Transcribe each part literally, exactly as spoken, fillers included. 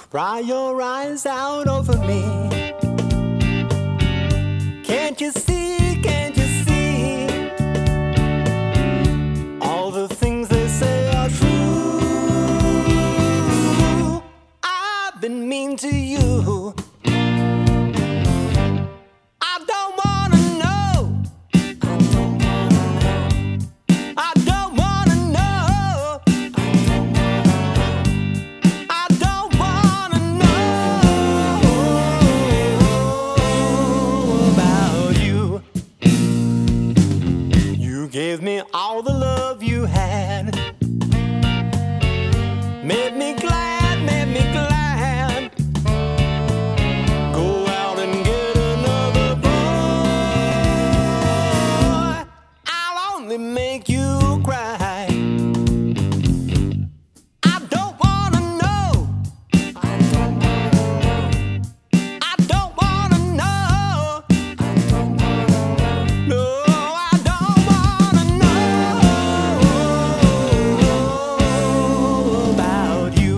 Cry your eyes out over me. Can't you see, can't you see? All the things they say are true. I've been mean to you. I don't wanna know. I don't wanna know. I don't wanna know about you. You gave me all the love you had. Made me glad, made me glad. Go out and get another boy. I'll only make you cry. I don't wanna know. I don't wanna know. No, I don't wanna know about you.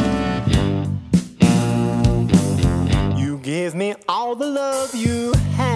You gave me all the love you had.